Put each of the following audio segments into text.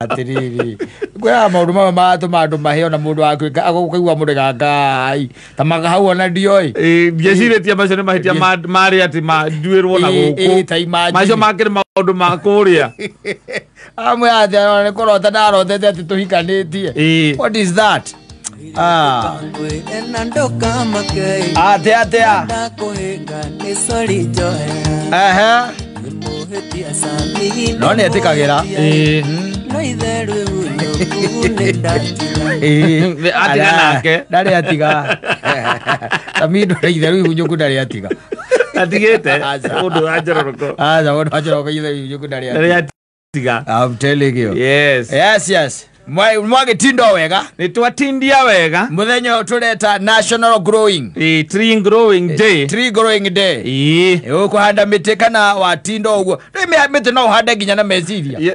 atiriri kwa maundu mama matundu maheo na mundu akaigua mundu gagai tamaga hau ona ndioi ngeciretie macio ni mahitia mari ati manduirwo na guku macio makire maundu ma kuria amwe athia ne korota ndarotete ati tuhikanitie what is that atia no ne etikagira atiga nake ndari atiga tamindo itheru ihunjuku ndari atiga atigete undu ajoroko undu ajoroko itheru ihunjuku ndari atiga I'm telling you yes mwage tindo wega ni twatindia wega muthenya tureta national growing tree growing day ukuhanda miti kana watindo uguo miti no uhande nginya na meciria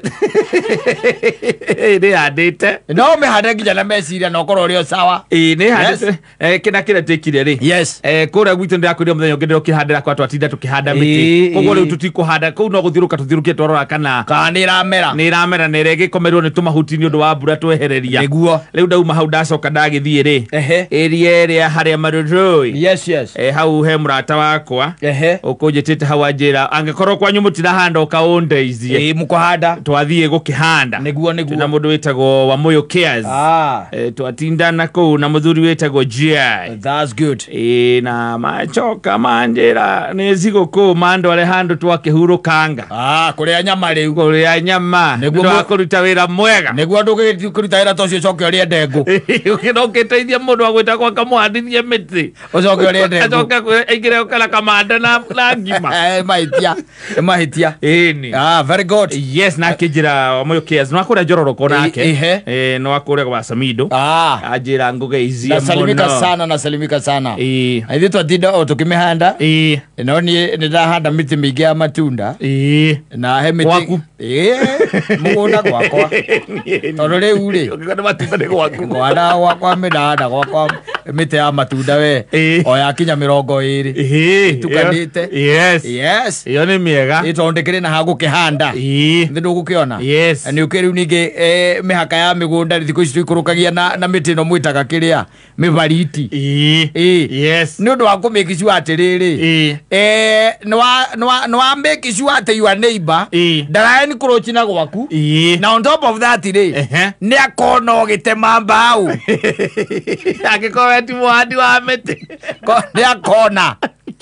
ni handite no mehande nginya na meciria no korwo rio sawa ni handite kina kile tekire ri yes kura gwitu ndakwiria muthenya ungi ndokihandira kwa twatinda tukihanda miti koguo riu tutikuhanda kuu no guthiruka tuthirukie twarora kana ni ramera ni rege komerwo ni tumahuti ni undu wa mbura twehereria niguo riu ndauma hau ndacoka ndagithie ri area haria marurui yes hau he murata wakwa ukunjitite hau anjira angikorwo kwanyu mutirahanda ukaundeithie mukuhanda twathie gukihanda niguo na mundu witagwo wa Moyo Cares twatindana kuu na muthuri witagwo Jai that's good na machoka manjira nizigo kuu mando ale handu twakihurukanga kuria nyama riu niguo kuruta wira mwega niguo kuruta wira tocio coke ori ndengu ukinoketeithia mundu wa gwita kwa kamwandithie miti ucoke ori ndengu acoka ingire ukala kamanda na ngima mahitia ni very good yes na kijira Moyo Cares no akura jororoko nake no akure kwa Samido ajira ngugeizia muno nasalimika sana aithi twatinda tukimehanda no ni ndahanda miti mingi ya matunda na he miti mugunda gwakwa tondu riu ri ukigona matunda ni gwaku gwakwa midanda gwakwa miti ya matunda we o yakinya 20 tukanite yes iyo ni miega itondekire na hagu kihanda ndu gukiona ni ukiriu ningi mihaka ya migunda thiko ici ikurukagia na miti no mwitaga kiria mibariti yes ni undu wa kumake sure atiriri no wa make sure at your neighbor ndarae ni kurochina gwaku na on top of that ri ni akona ogitema mbau akikoweti mwandi wa miti ni akona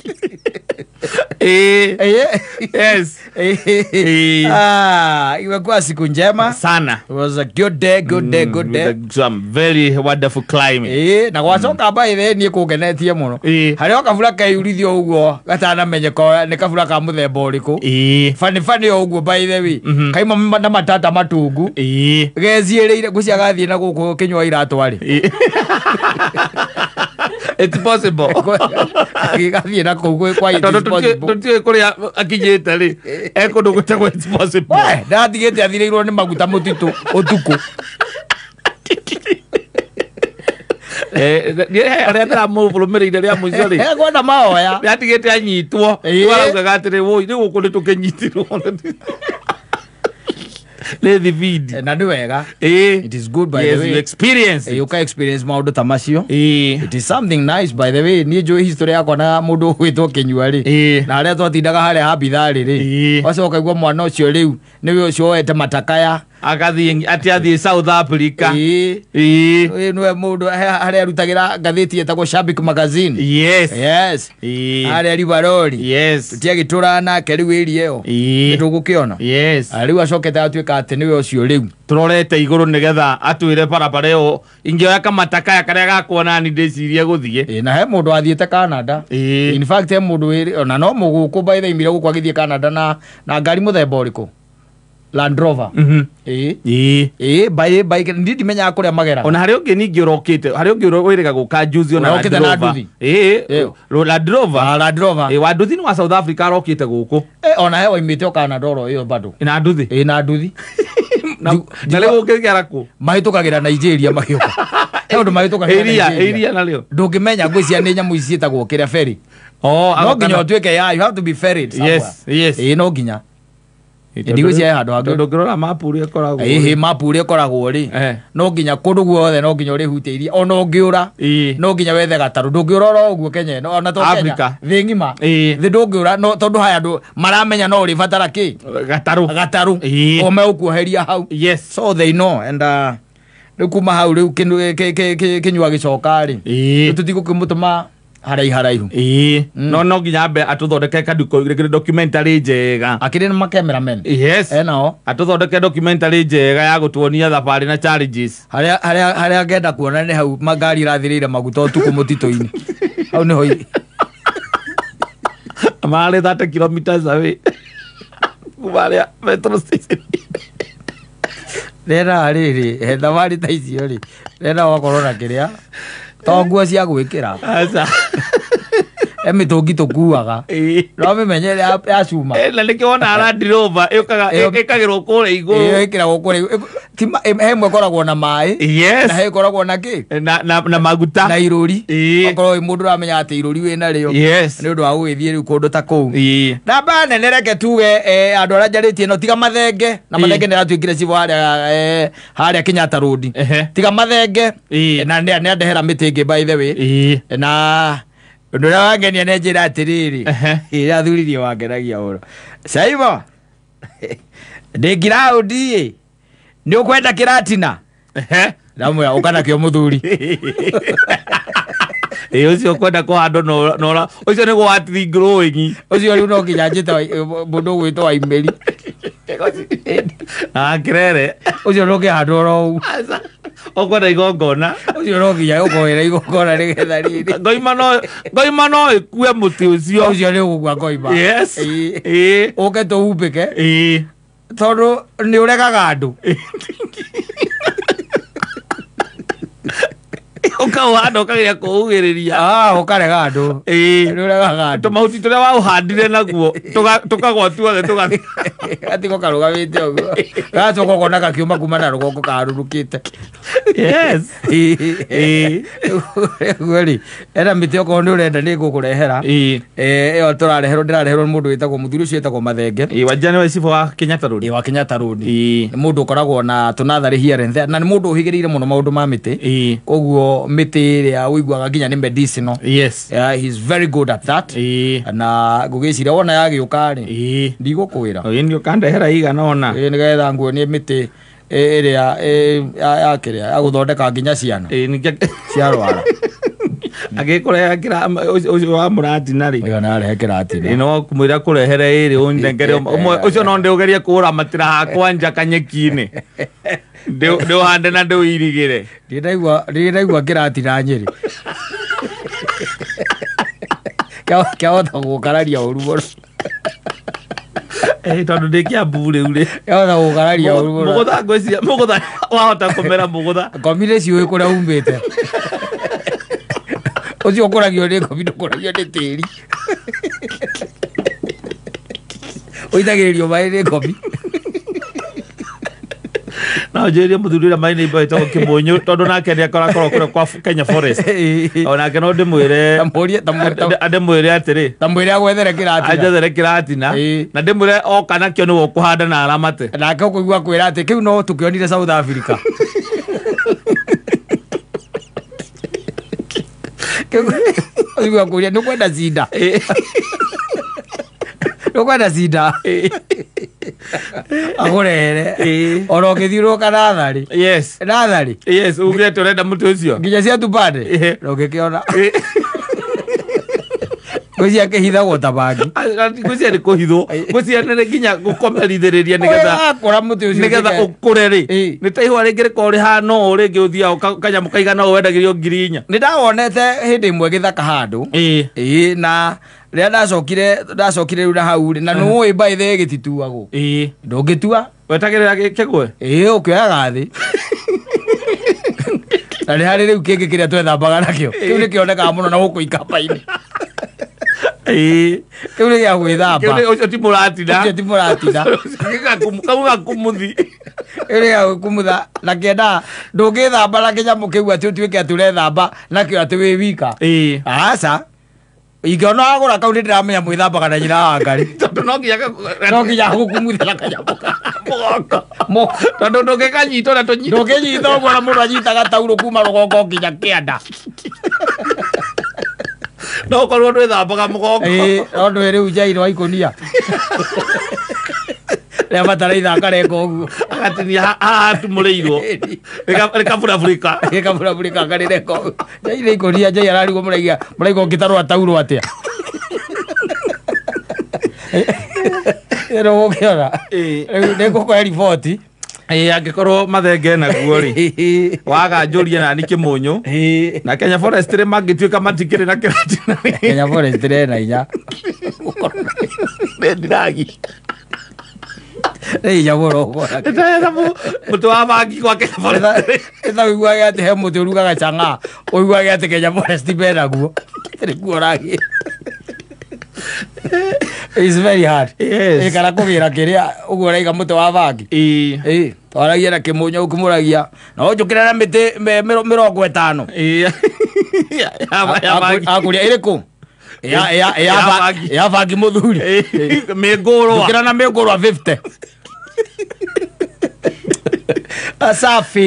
yes imekuwa siku njema sana. It was a good day some very wonderful climate na gwacoka by the ni kugenetie muno hari okavura kayurithio uguo gatana menyeko ni kavura ka muthemba uriku fani uguo by the way kaima na matata matungu geziereire gucia gathie na guku kinywa iratwari it's possible gathie na kugu kwa it's possible tutie kuria akijeta ri eko ndugutagwo it's possible ndathigete athireirwo ni maguta mutitu utuku aria tara muvulumirire ria muico ri gwenda maoya ndatigite anyitwo waraugaga atiri woi ni guku nitukinyitirwo Lady Vid na ni wega it is good by the way you experience you can experience maundu tamacio it is something nice by the way ni jo history yako na mundu gwitwo kinyua ri na aria twatindaga haria habithari ri wacoka igwa mwana ucio riu niwe ucio wete matakaya agathie athie South Africa niwe mundu haria arutagira ngatheti etagwo Shabik magazine yes haria ribarori tutiagiturana keriu iriyo nitugukiona riu acokete atuika ati niwe ucio riu turorete iguru nigetha atwire barabara yo ingioya kamatakaya karia gakuona ni ndicirie guthie na he mundu athiete Canada in fact he mundu ona no muguku by the imire guku agithie Canada na ngari muthemba uriku Land Rover bike ndidi menya akuria magera ona hari ungi ningi urokite hari ungi wirega guka juzi ona Land Rover wa nduthi ni wa South Africa arokite guku ona he waimite Canada oro iyo bado ina nduthi na leo ukigera ku mahitukagira Nigeria magioka he undu mahitukagira area na leo ndungimenya ngwiciya ni nyamu icietagwo kiria ferry no nginya otweke you have to be ferried yes no nginya ndigwe cia handu hangi ndongirora mapu ri koragwo mapu ri koragwo ri no nginya kundu guothe no nginya uri huteirie ona ungiura no nginya wethe gataru ndungiura ro uguo Kenya no ona to Kenya thi ngima thi ndungiura no tondu haya andu maramenya no uri batara ki gataru o me ukuheria hau so they know and kuma hau riu kinyua gicoka ri tutigukimutuma haraihu no nginya be atuthondeke documentary njega akiri na cameraman nao atuthondeke documentary njega ya gutuonia thabari na challenges haria ngenda kuona ni hau magari rathirire maguta utuku mutito-ini hau ni hoi mare 30 kilometers away kuvaria metro station rera riri thabari ta icio ri rera wakorwo na kiria to nguo cia gwikira aca emitungi tukuaga no mimenye ya cuma na nikiona Land Rover ikagirwo kure iguru ikiragwo kure hemwe koragwo na mai na he koragwo na ki na maguta na iruri okorwo mundu ramenya ati iruri wina rio ni undu wa gwithie riu kundu ta kou namba nene reke tuge andu aria njaritie no tiga mathenge na mathenge ni ratuikire cibo haria Kenyatta Road tiga mathenge na ni andehera miti ingi by the way na undu uria wangenia ne njira atiriri ira thuririe wangenagia uro Saibo ndi giraudi ni ukwenda kiratina ramwe ukana kio muthuri ucio kwenda kuhando no ucio ni gwati growing ucio riu no nginya njita mundu gwitwa Waimeri kirere ucio no kihando ro okwenda igongona ucio no nginya ukoera igongona nigetha riri ngoima no ikue muti ucio ni ugugwa ngoima uke tuhumbike tondu ni uregaga andu ukauhanda ukageria kuugiriria ukarega andu ni uregaga andu tumahuti turia wauhandire naguo tukagwatuage tugathi atigo karugamite uguo gacoka ukona gakiuma kuma na rugongo karurukite gweri era miti okorwo ni urenda ni ngukurehera iyo turareherwo ndirareherwo mundu witagwo muthuri ucio witagwo Mathenge wajane wa cibo wa Kenyatta Road wa Kenyatta Road ni mundu ukoragwo na tunathari here and there na ni mundu uhigiriire muno maundu ma miti koguo miti ria uiguaga nginya ni medicinal he's very good at that na ngugiciria wona yagiuka ri ndigukwira ni ukandehera igana ona nigetha nguonie miti iria yakiria ya guthondeka nginya ciana ciarwara agikureha kira ucio wa muratina ri yo narehe kiratina no kumwira kurehere iri unengere umwe ucio no ndiugerie kura matira hakwa nja kanyeki-ini ndio hande na ndio irigire ndiraigua kiratina Nyeri kiahota gukararia uru muno tondu ndi Kiambu riu ri kiahota gukararia uru muno mugutha wahota kumera mugutha komire ciuĩ kuria umbite ucio kuragio ni ngomi ndukuragio ni tiri uitagiririo mai ni ngomi na jeria muthurira mai ni boy to Kimunyu tondu nake ni akora kure kwa Kenya Forest ona ke no ndimwire ndimwire atiri tamwire agwethere kiratina ajathere kiratina na ndimwire oka nakio ni gukuhanda na aramate nake ukuigua kwira ati kiu no tukionire South Africa uigua kuria ni kwenda zinda nukwenda zinda agurere ora ukithiuruka nathari nathari ugire turenda muti ucio nginya cia tupande ugikiona gucia kihithagwo ta bangi gucia ni kuhithwo gucia ni nginya gukomerithiriria nigetha kora muti ucio nigetha ukure ri ni ta ihwa ringi rikori hano uringi uthia kanyamu kaigana wendagirio 4,000 ni ndawonete hindi imwe githaka handu na ria ndacokire riu na hau na nui by the gitituagwo ndungitua wetagirira gikegwe ukioyaga thi na ni hari riu kingi kiria twethambaga nakio kiu ni kionekaga muno na guku ikamba-ini kiu ni gia gwithamba ucio ti muratina kauga kumuthi iri ya kumutha na kenda ndungithamba na kinyamu kiu ati utuike aturethamba nakio ati wi wika aca ingĩona agũra kau nĩndĩramenya mwĩthambaga na nyina wa Ngarĩ tondũ no nginya gũkumuthĩra kanyamũ mũgongo tondũ ndũngĩkanyita ũrĩa tũnyita ndũngĩnyita ũguo na mũndũ anyitaga taurũ kuma rũgongo nginya kĩanda no korwo ndwĩthambaga mũgongo no ndwĩ rĩu Jairũ wa Ikũnia rĩa bataraitha akarenga ũguo agatinia haha tumũrĩirwo rĩkaburabũrĩka ngarĩrenga ũguo Jairũ Ikũnia Jai ararigwo mũraiga ũngĩtarwo taurũ atĩa rĩu ũkĩona rĩu nĩngũkũhe riboti angĩkorwo mathenge naguo rĩ waga njũria nani kĩmũnyũ na Kenya Forest rĩ mangĩtuĩka matikĩrĩ na kĩratina Kenya Forest rĩ na inya ndiragi Ei ya mũno mũtĩ wa bangi kwa Kenya Forest ĩtha ũiguage atĩ he mũtĩ ũrugaga chang'aa ũiguage atĩ Kenya Forest menaguo rĩkuo ragi It's very hard. Yes. Kana kũgĩra kĩrĩa ũguo ũraiga mũtĩ wa bangi twaragia na kĩmũnyũ ũkĩmũragia no njũkĩra na mĩtĩ 50 akũria ĩrĩkũ ya bangi mũthuri mĩngũrwa njũkĩra na mĩngũrwa 50 asafi